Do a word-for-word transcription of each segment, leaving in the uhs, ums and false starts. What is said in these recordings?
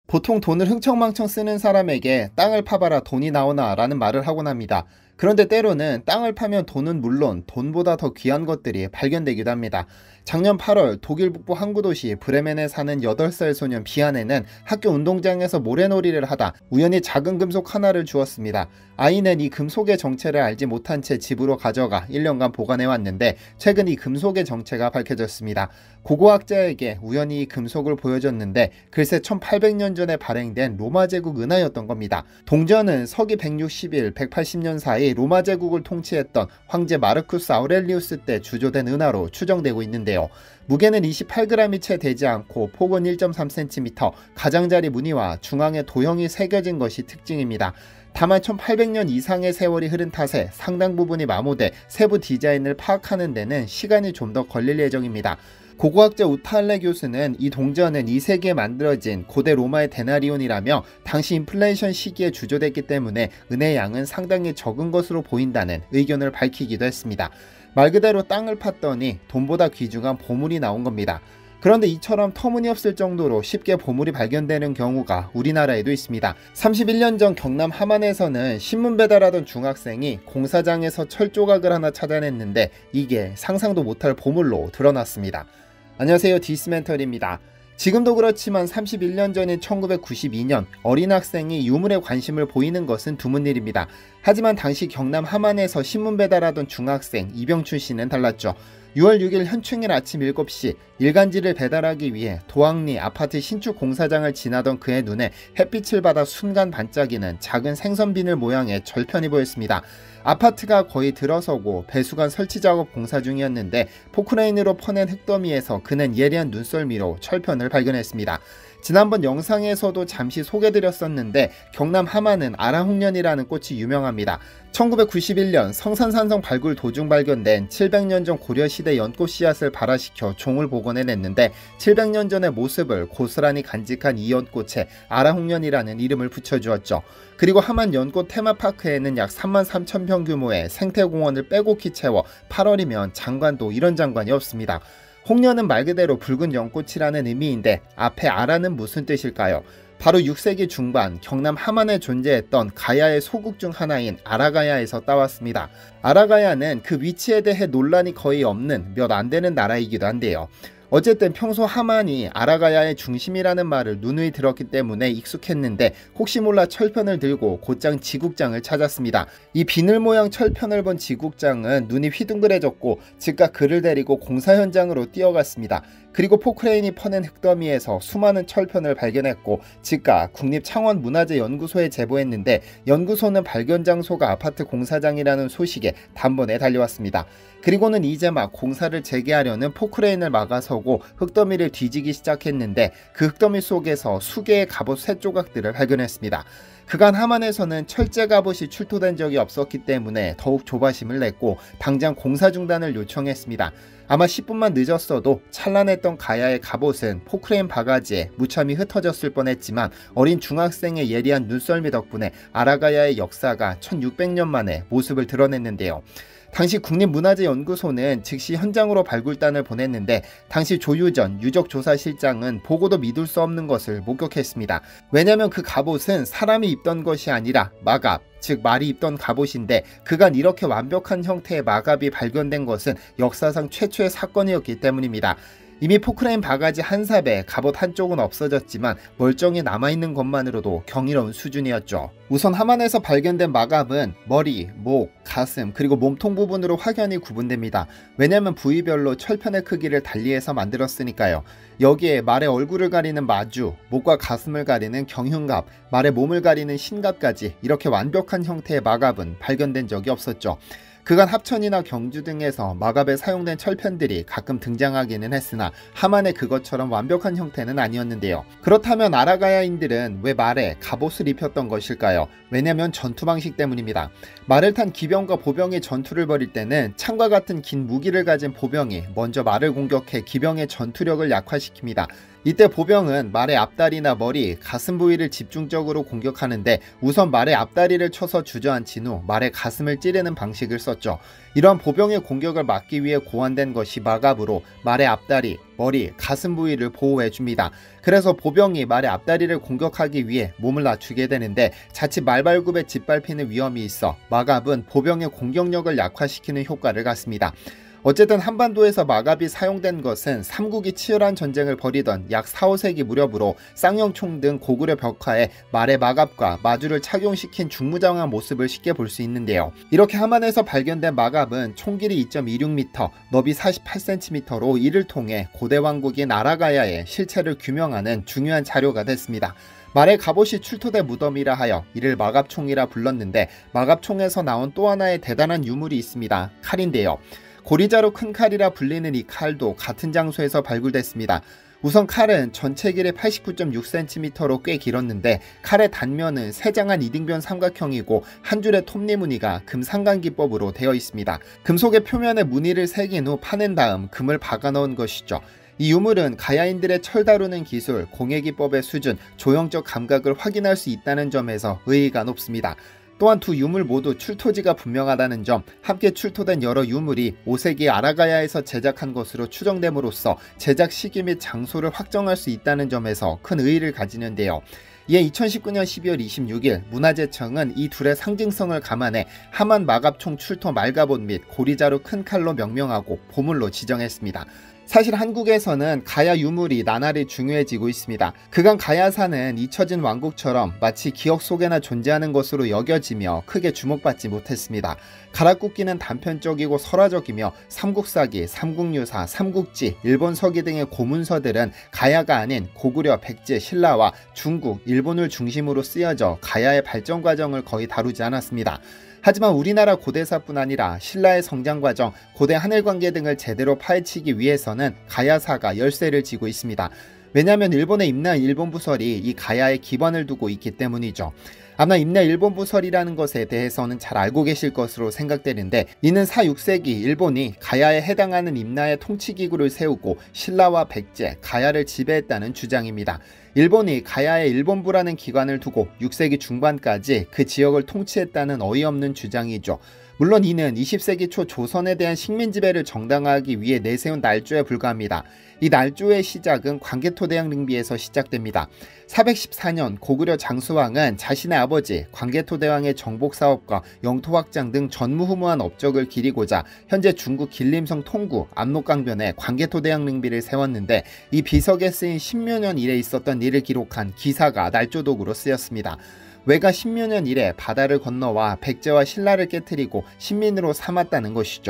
보통 돈을 흥청망청 쓰는 사람에게 땅을 파봐라 돈이 나오나 라는 말을 하곤 합니다. 그런데 때로는 땅을 파면 돈은 물론 돈보다 더 귀한 것들이 발견되기도 합니다. 작년 팔월 독일 북부 항구 도시 브레멘에 사는 여덟 살 소년 비안에는 학교 운동장에서 모래놀이를 하다 우연히 작은 금속 하나를 주었습니다. 아이는 이 금속의 정체를 알지 못한 채 집으로 가져가 일 년간 보관해 왔는데 최근 이 금속의 정체가 밝혀졌습니다. 고고학자에게 우연히 이 금속을 보여줬는데 글쎄 천팔백 년 전에 발행된 로마 제국 은하였던 겁니다. 동전은 서기 백육십 일, 백팔십 년 사이 로마 제국을 통치했던 황제 마르쿠스 아우렐리우스 때 주조된 은하로 추정되고 있는데요. 무게는 이십팔 그램이 채 되지 않고 폭은 일 점 삼 센티미터, 가장자리 무늬와 중앙에 도형이 새겨진 것이 특징입니다. 다만 천팔백 년 이상의 세월이 흐른 탓에 상당 부분이 마모돼 세부 디자인을 파악하는 데는 시간이 좀 더 걸릴 예정입니다. 고고학자 우타알레 교수는 이 동전은 이 세기에 만들어진 고대 로마의 데나리온이라며 당시 인플레이션 시기에 주조됐기 때문에 은혜의 양은 상당히 적은 것으로 보인다는 의견을 밝히기도 했습니다. 말 그대로 땅을 팠더니 돈보다 귀중한 보물이 나온 겁니다. 그런데 이처럼 터무니없을 정도로 쉽게 보물이 발견되는 경우가 우리나라에도 있습니다. 삼십일 년 전 경남 함안에서는 신문 배달하던 중학생이 공사장에서 철 조각을 하나 찾아냈는데 이게 상상도 못할 보물로 드러났습니다. 안녕하세요, 디스멘털입니다. 지금도 그렇지만 삼십일 년 전인 천구백구십이 년 어린 학생이 유물에 관심을 보이는 것은 드문 일입니다. 하지만 당시 경남 함안에서 신문 배달하던 중학생 이병춘 씨는 달랐죠. 유월 육일 현충일 아침 일곱 시 일간지를 배달하기 위해 도항리 아파트 신축 공사장을 지나던 그의 눈에 햇빛을 받아 순간 반짝이는 작은 생선비늘 모양의 절편이 보였습니다. 아파트가 거의 들어서고 배수관 설치 작업 공사 중이었는데 포크레인으로 퍼낸 흙더미에서 그는 예리한 눈썰미로 철편을 발견했습니다. 지난번 영상에서도 잠시 소개드렸었는데 경남 함안은 아라홍련이라는 꽃이 유명합니다. 천구백구십일 년 성산산성 발굴 도중 발견된 칠백 년 전 고려시대 연꽃 씨앗을 발화시켜 종을 복원해냈는데 칠백 년 전의 모습을 고스란히 간직한 이 연꽃에 아라홍련이라는 이름을 붙여주었죠. 그리고 함안 연꽃 테마파크에는 약 삼만 삼천 평 규모의 생태공원을 빼곡히 채워 팔월이면 장관도 이런 장관이 없습니다. 홍련은 말 그대로 붉은 연꽃이라는 의미인데 앞에 아라는 무슨 뜻일까요? 바로 육 세기 중반 경남 함안에 존재했던 가야의 소국 중 하나인 아라가야에서 따왔습니다. 아라가야는 그 위치에 대해 논란이 거의 없는 몇 안 되는 나라이기도 한데요. 어쨌든 평소 함안이 아라가야의 중심이라는 말을 누누이 들었기 때문에 익숙했는데 혹시 몰라 철편을 들고 곧장 지국장을 찾았습니다. 이 비늘 모양 철편을 본 지국장은 눈이 휘둥그레졌고 즉각 그를 데리고 공사 현장으로 뛰어갔습니다. 그리고 포크레인이 퍼낸 흙더미에서 수많은 철편을 발견했고 즉각 국립창원문화재연구소에 제보했는데 연구소는 발견 장소가 아파트 공사장이라는 소식에 단번에 달려왔습니다. 그리고는 이제 막 공사를 재개하려는 포크레인을 막아서고 흙더미를 뒤지기 시작했는데 그 흙더미 속에서 수개의 갑옷 쇠 조각들을 발견했습니다. 그간 함안에서는 철제 갑옷이 출토된 적이 없었기 때문에 더욱 조바심을 냈고 당장 공사 중단을 요청했습니다. 아마 십 분만 늦었어도 찬란했던 가야의 갑옷은 포크레인 바가지에 무참히 흩어졌을 뻔했지만 어린 중학생의 예리한 눈썰미 덕분에 아라가야의 역사가 천육백 년 만에 모습을 드러냈는데요. 당시 국립문화재연구소는 즉시 현장으로 발굴단을 보냈는데 당시 조유전 유적조사실장은 보고도 믿을 수 없는 것을 목격했습니다. 왜냐면 그 갑옷은 사람이 입던 것이 아니라 마갑, 즉 말이 입던 갑옷인데 그간 이렇게 완벽한 형태의 마갑이 발견된 것은 역사상 최초의 사건이었기 때문입니다. 이미 포크레인 바가지 한 삽에 갑옷 한쪽은 없어졌지만 멀쩡히 남아있는 것만으로도 경이로운 수준이었죠. 우선 함안에서 발견된 마갑은 머리, 목, 가슴 그리고 몸통 부분으로 확연히 구분됩니다. 왜냐면 부위별로 철편의 크기를 달리해서 만들었으니까요. 여기에 말의 얼굴을 가리는 마주, 목과 가슴을 가리는 경흉갑, 말의 몸을 가리는 신갑까지 이렇게 완벽한 형태의 마갑은 발견된 적이 없었죠. 그간 합천이나 경주 등에서 마갑에 사용된 철편들이 가끔 등장하기는 했으나 함안의 그것처럼 완벽한 형태는 아니었는데요. 그렇다면 아라가야인들은 왜 말에 갑옷을 입혔던 것일까요? 왜냐면 전투 방식 때문입니다. 말을 탄 기병과 보병이 전투를 벌일 때는 창과 같은 긴 무기를 가진 보병이 먼저 말을 공격해 기병의 전투력을 약화시킵니다. 이때 보병은 말의 앞다리나 머리, 가슴 부위를 집중적으로 공격하는데 우선 말의 앞다리를 쳐서 주저앉힌 후 말의 가슴을 찌르는 방식을 썼죠. 이러한 보병의 공격을 막기 위해 고안된 것이 마갑으로 말의 앞다리, 머리, 가슴 부위를 보호해줍니다. 그래서 보병이 말의 앞다리를 공격하기 위해 몸을 낮추게 되는데 자칫 말발굽에 짓밟히는 위험이 있어 마갑은 보병의 공격력을 약화시키는 효과를 갖습니다. 어쨌든 한반도에서 마갑이 사용된 것은 삼국이 치열한 전쟁을 벌이던 약 사, 오 세기 무렵으로 쌍용총 등 고구려 벽화에 말의 마갑과 마주를 착용시킨 중무장한 모습을 쉽게 볼 수 있는데요. 이렇게 함안에서 발견된 마갑은 총 길이 이 점 이육 미터, 너비 사십팔 센티미터로 이를 통해 고대 왕국인 아라가야의 실체를 규명하는 중요한 자료가 됐습니다. 말의 갑옷이 출토된 무덤이라 하여 이를 마갑총이라 불렀는데 마갑총에서 나온 또 하나의 대단한 유물이 있습니다. 칼인데요. 고리자루 큰 칼이라 불리는 이 칼도 같은 장소에서 발굴됐습니다. 우선 칼은 전체 길이 팔십구 점 육 센티미터로 꽤 길었는데 칼의 단면은 세장한 이등변 삼각형이고 한 줄의 톱니무늬가 금상간기법으로 되어 있습니다. 금속의 표면에 무늬를 새긴 후 파낸 다음 금을 박아 넣은 것이죠. 이 유물은 가야인들의 철 다루는 기술, 공예기법의 수준, 조형적 감각을 확인할 수 있다는 점에서 의의가 높습니다. 또한 두 유물 모두 출토지가 분명하다는 점, 함께 출토된 여러 유물이 오 세기 아라가야에서 제작한 것으로 추정됨으로써 제작 시기 및 장소를 확정할 수 있다는 점에서 큰 의의를 가지는데요. 이에 이천십구 년 십이월 이십육일 문화재청은 이 둘의 상징성을 감안해 함안 마갑총 출토 말갑옷 및 고리자루 큰 칼로 명명하고 보물로 지정했습니다. 사실 한국에서는 가야 유물이 나날이 중요해지고 있습니다. 그간 가야사는 잊혀진 왕국처럼 마치 기억 속에나 존재하는 것으로 여겨지며 크게 주목받지 못했습니다. 가락국기는 단편적이고 설화적이며 삼국사기, 삼국유사, 삼국지, 일본서기 등의 고문서들은 가야가 아닌 고구려, 백제, 신라와 중국, 일본을 중심으로 쓰여져 가야의 발전 과정을 거의 다루지 않았습니다. 하지만 우리나라 고대사뿐 아니라 신라의 성장과정, 고대 한일관계 등을 제대로 파헤치기 위해서는 가야사가 열쇠를 쥐고 있습니다. 왜냐하면 일본에 임나한 일본부설이 이 가야에 기반을 두고 있기 때문이죠. 아마 임나 일본부설이라는 것에 대해서는 잘 알고 계실 것으로 생각되는데 이는 사, 육 세기 일본이 가야에 해당하는 임나의 통치기구를 세우고 신라와 백제, 가야를 지배했다는 주장입니다. 일본이 가야에 일본부라는 기관을 두고 육 세기 중반까지 그 지역을 통치했다는 어이없는 주장이죠. 물론 이는 이십 세기 초 조선에 대한 식민 지배를 정당화하기 위해 내세운 날조에 불과합니다. 이 날조의 시작은 광개토대왕 능비에서 시작됩니다. 사백십사 년 고구려 장수왕은 자신의 아버지 광개토대왕의 정복사업과 영토확장 등 전무후무한 업적을 기리고자 현재 중국 길림성 통구 압록강변에 광개토대왕 능비를 세웠는데 이 비석에 쓰인 십묘년 이래 있었던 일을 기록한 기사가 날조독으로 쓰였습니다. 왜가 십묘년 이래 바다를 건너와 백제와 신라를 깨뜨리고 신민으로 삼았다는 것이죠.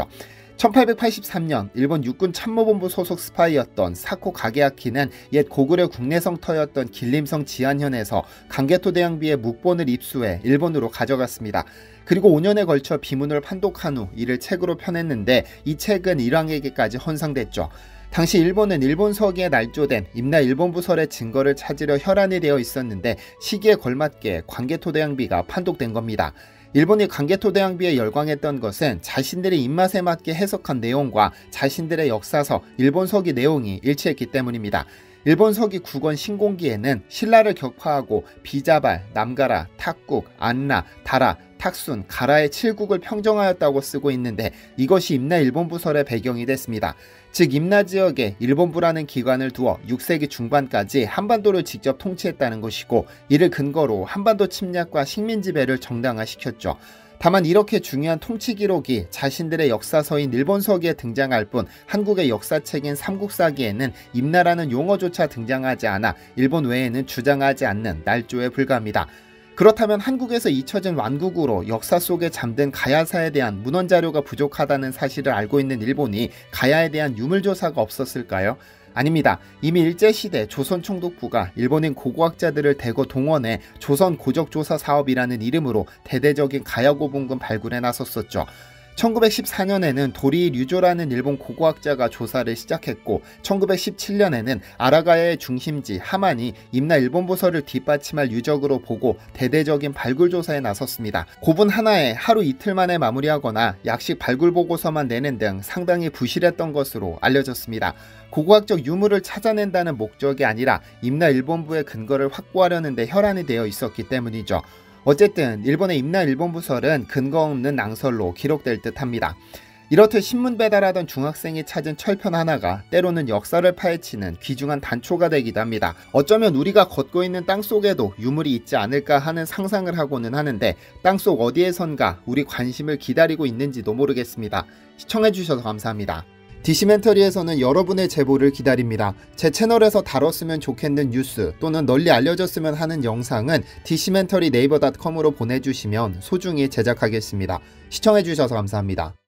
천팔백팔십삼 년 일본 육군 참모본부 소속 스파이였던 사코 가게아키는 옛 고구려 국내성터였던 길림성 지안현에서 광개토대왕비의 묵본을 입수해 일본으로 가져갔습니다. 그리고 오 년에 걸쳐 비문을 판독한 후 이를 책으로 펴냈는데 이 책은 일왕에게까지 헌상됐죠. 당시 일본은 일본서기에 날조된 임나 일본부설의 증거를 찾으려 혈안이 되어 있었는데 시기에 걸맞게 광개토대왕비가 판독된 겁니다. 일본이 광개토대왕비에 열광했던 것은 자신들의 입맛에 맞게 해석한 내용과 자신들의 역사서 일본서기 내용이 일치했기 때문입니다. 일본서기 구 권 신공기에는 신라를 격파하고 비자발, 남가라, 탁국, 안나, 다라, 탁순, 가라의 칠국을 평정하였다고 쓰고 있는데 이것이 임나 일본부설의 배경이 됐습니다. 즉 임나 지역에 일본부라는 기관을 두어 육 세기 중반까지 한반도를 직접 통치했다는 것이고 이를 근거로 한반도 침략과 식민지배를 정당화시켰죠. 다만 이렇게 중요한 통치 기록이 자신들의 역사서인 일본서기에 등장할 뿐 한국의 역사책인 삼국사기에는 임나라는 용어조차 등장하지 않아 일본 외에는 주장하지 않는 날조에 불과합니다. 그렇다면 한국에서 잊혀진 완국으로 역사 속에 잠든 가야사에 대한 문헌 자료가 부족하다는 사실을 알고 있는 일본이 가야에 대한 유물조사가 없었을까요? 아닙니다. 이미 일제시대 조선총독부가 일본인 고고학자들을 대거 동원해 조선고적조사 사업이라는 이름으로 대대적인 가야고분금 발굴에 나섰었죠. 천구백십사 년에는 도리 류조라는 일본 고고학자가 조사를 시작했고 천구백십칠 년에는 아라가야의 중심지 하만이 임나 일본부서를 뒷받침할 유적으로 보고 대대적인 발굴 조사에 나섰습니다. 고분 하나에 하루 이틀 만에 마무리하거나 약식 발굴 보고서만 내는 등 상당히 부실했던 것으로 알려졌습니다. 고고학적 유물을 찾아낸다는 목적이 아니라 임나 일본부의 근거를 확보하려는 데 혈안이 되어 있었기 때문이죠. 어쨌든 일본의 임나 일본부설은 근거 없는 낭설로 기록될 듯합니다. 이렇듯 신문 배달하던 중학생이 찾은 철편 하나가 때로는 역사를 파헤치는 귀중한 단초가 되기도 합니다. 어쩌면 우리가 걷고 있는 땅속에도 유물이 있지 않을까 하는 상상을 하고는 하는데 땅속 어디에선가 우리 관심을 기다리고 있는지도 모르겠습니다. 시청해주셔서 감사합니다. 디시멘터리에서는 여러분의 제보를 기다립니다. 제 채널에서 다뤘으면 좋겠는 뉴스 또는 널리 알려졌으면 하는 영상은 디시멘터리 네이버 닷컴으로 보내주시면 소중히 제작하겠습니다. 시청해주셔서 감사합니다.